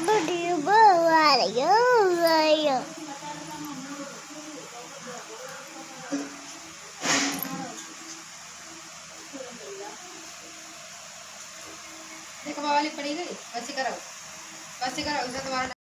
देखो वाली पड़ी गई, बस करो, इसे दोबारा